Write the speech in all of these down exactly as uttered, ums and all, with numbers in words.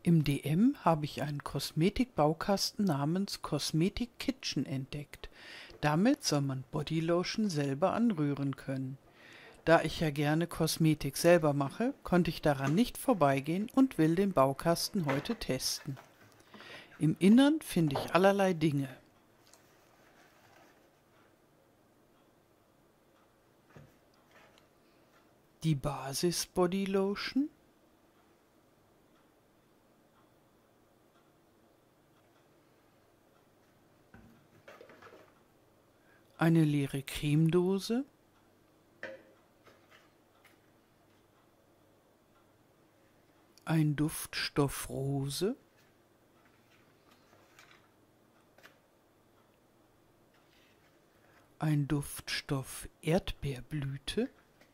Im D M habe ich einen Kosmetikbaukasten namens Cosmetic Kitchen entdeckt. Damit soll man Bodylotion selber anrühren können. Da ich ja gerne Kosmetik selber mache, konnte ich daran nicht vorbeigehen und will den Baukasten heute testen. Im Innern finde ich allerlei Dinge. Die Basis Bodylotion, eine leere Cremedose, ein Duftstoff Rose, ein Duftstoff Erdbeerblüte,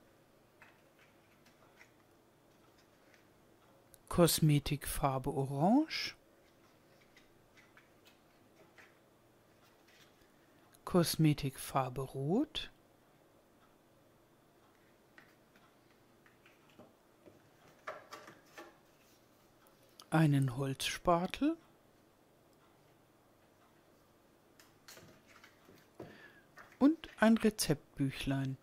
Kosmetikfarbe Orange, Kosmetikfarbe Rot, einen Holzspatel, und ein Rezeptbüchlein.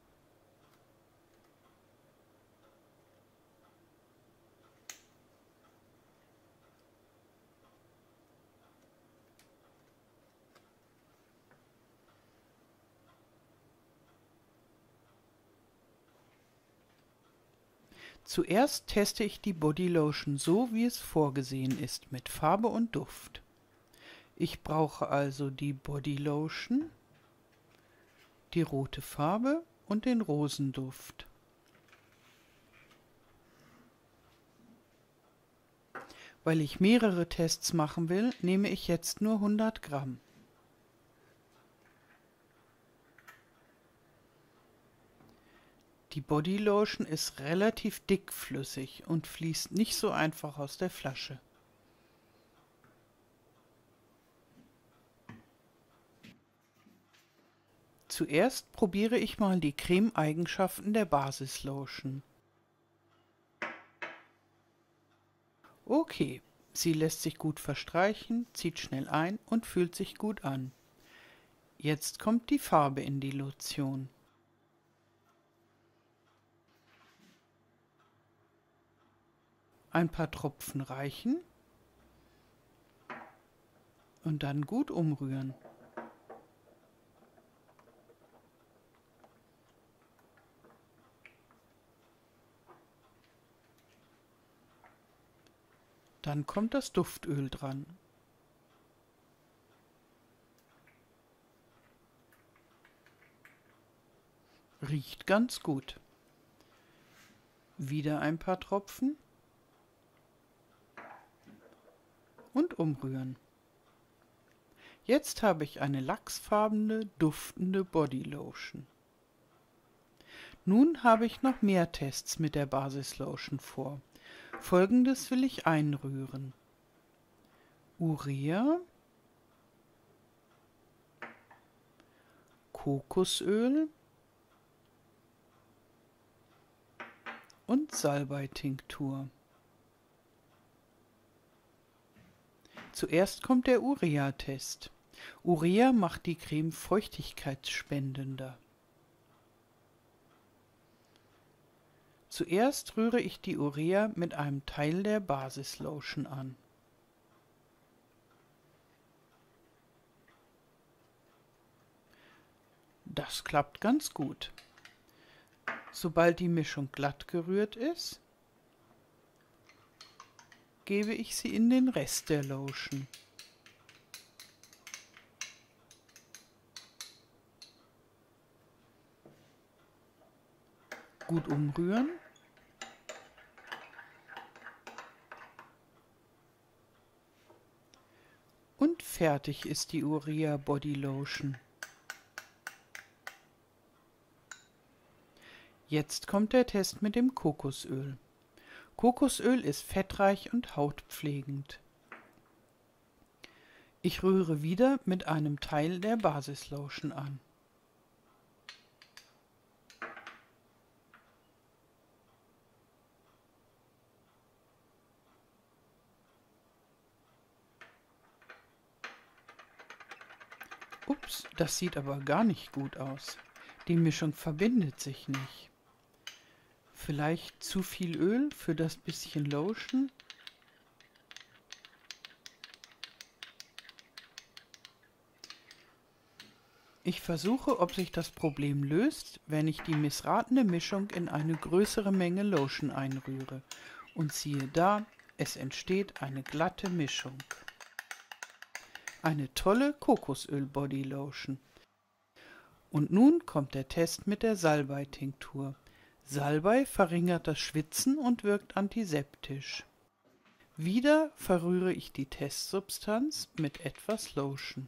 Zuerst teste ich die Bodylotion so, wie es vorgesehen ist, mit Farbe und Duft. Ich brauche also die Bodylotion, die rote Farbe und den Rosenduft. Weil ich mehrere Tests machen will, nehme ich jetzt nur hundert Gramm. Die Bodylotion ist relativ dickflüssig und fließt nicht so einfach aus der Flasche. Zuerst probiere ich mal die Creme-Eigenschaften der Basislotion. Okay, sie lässt sich gut verstreichen, zieht schnell ein und fühlt sich gut an. Jetzt kommt die Farbe in die Lotion. Ein paar Tropfen reichen und dann gut umrühren. Dann kommt das Duftöl dran. Riecht ganz gut. Wieder ein paar Tropfen und umrühren. Jetzt habe ich eine lachsfarbene, duftende Bodylotion. Nun habe ich noch mehr Tests mit der Basislotion vor. Folgendes will ich einrühren: Urea, Kokosöl und Salbeitinktur. Zuerst kommt der Urea-Test. Urea macht die Creme feuchtigkeitsspendender. Zuerst rühre ich die Urea mit einem Teil der Basislotion an. Das klappt ganz gut. Sobald die Mischung glatt gerührt ist, gebe ich sie in den Rest der Lotion. Gut umrühren. Und fertig ist die Urea Body Lotion. Jetzt kommt der Test mit dem Kokosöl. Kokosöl ist fettreich und hautpflegend. Ich rühre wieder mit einem Teil der Basislotion an. Ups, das sieht aber gar nicht gut aus. Die Mischung verbindet sich nicht. Vielleicht zu viel Öl für das bisschen Lotion? Ich versuche, ob sich das Problem löst, wenn ich die missratene Mischung in eine größere Menge Lotion einrühre. Und siehe da, es entsteht eine glatte Mischung. Eine tolle Kokosöl-Body-Lotion. Und nun kommt der Test mit der Salbei-Tinktur. Salbei verringert das Schwitzen und wirkt antiseptisch. Wieder verrühre ich die Testsubstanz mit etwas Lotion.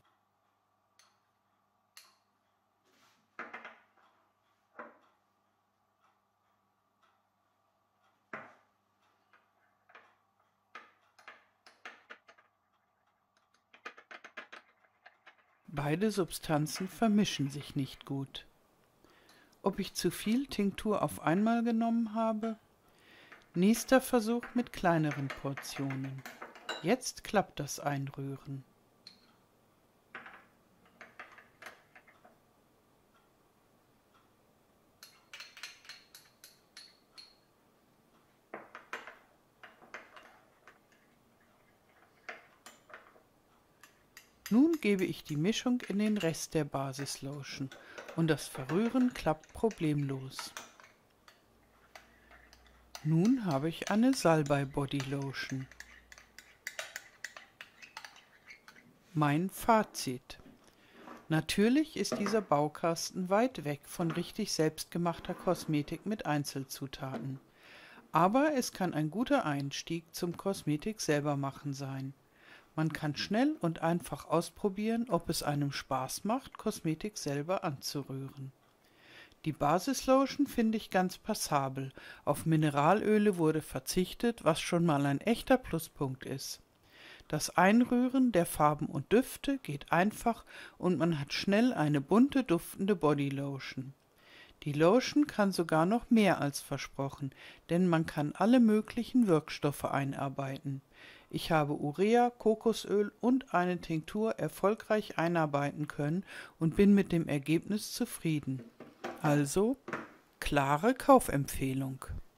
Beide Substanzen vermischen sich nicht gut. Ob ich zu viel Tinktur auf einmal genommen habe? Nächster Versuch mit kleineren Portionen. Jetzt klappt das Einrühren. Nun gebe ich die Mischung in den Rest der Basislotion und das Verrühren klappt problemlos. Nun habe ich eine Salbei Body Lotion. Mein Fazit: Natürlich ist dieser Baukasten weit weg von richtig selbstgemachter Kosmetik mit Einzelzutaten. Aber es kann ein guter Einstieg zum Kosmetik selber machen sein. Man kann schnell und einfach ausprobieren, ob es einem Spaß macht, Kosmetik selber anzurühren. Die Basislotion finde ich ganz passabel. Auf Mineralöle wurde verzichtet, was schon mal ein echter Pluspunkt ist. Das Einrühren der Farben und Düfte geht einfach und man hat schnell eine bunte, duftende Bodylotion. Die Lotion kann sogar noch mehr als versprochen, denn man kann alle möglichen Wirkstoffe einarbeiten. Ich habe Urea, Kokosöl und eine Tinktur erfolgreich einarbeiten können und bin mit dem Ergebnis zufrieden. Also, klare Kaufempfehlung.